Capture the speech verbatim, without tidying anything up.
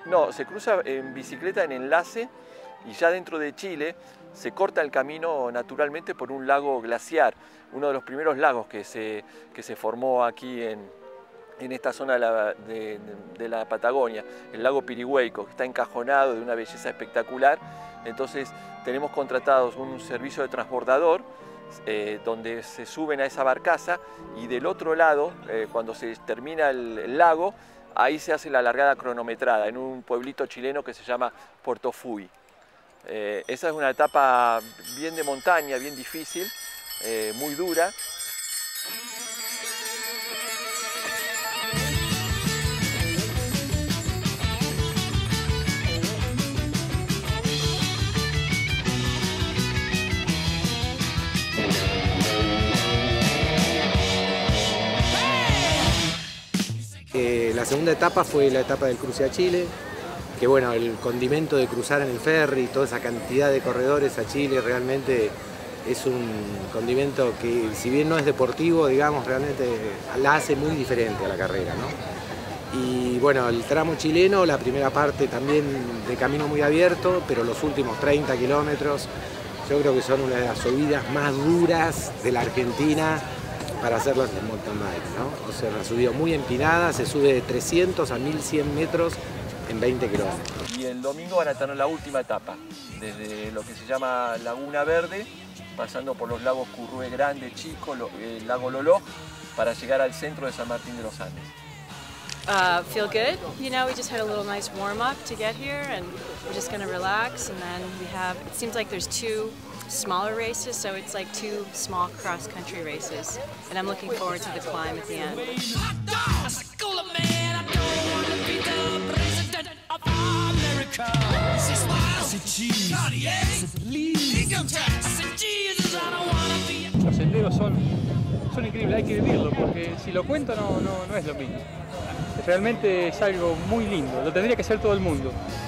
No, se cruza en bicicleta en enlace y ya dentro de Chile se corta el camino naturalmente por un lago glaciar, uno de los primeros lagos que se, que se formó aquí en, en esta zona de la, de, de la Patagonia, el lago Pirihueco, que está encajonado de una belleza espectacular. Entonces tenemos contratados un servicio de transbordador eh, donde se suben a esa barcaza y del otro lado, eh, cuando se termina el, el lago, ahí se hace la largada cronometrada en un pueblito chileno que se llama Puerto Fuy. Eh, esa es una etapa bien de montaña, bien difícil, eh, muy dura. Eh, la segunda etapa fue la etapa del cruce a Chile, que bueno, el condimento de cruzar en el ferry, toda esa cantidad de corredores a Chile, realmente es un condimento que, si bien no es deportivo, digamos, realmente la hace muy diferente a la carrera, ¿no? Y bueno, el tramo chileno, la primera parte también de camino muy abierto, pero los últimos treinta kilómetros yo creo que son una de las subidas más duras de la Argentina para hacerlas en mountain bike, ¿no? O sea, una subida muy empinada, se sube de trescientos a mil cien metros en veinte kilómetros. Y el domingo van a tener la última etapa, desde lo que se llama Laguna Verde, pasando por los lagos Currúe Grande, Chico, el lago Loló, para llegar al centro de San Martín de los Andes. Uh, feel good. You know, we just had a little nice warm-up to get here, and we're just going to relax, and then we have, it seems like there's two smaller races, so it's like two small cross-country races, and I'm looking forward to the climb at the end. Los senderos son, son increíbles, hay que vivirlo, porque si lo cuento no, no, no es lo mismo. Realmente es algo muy lindo, lo tendría que hacer todo el mundo.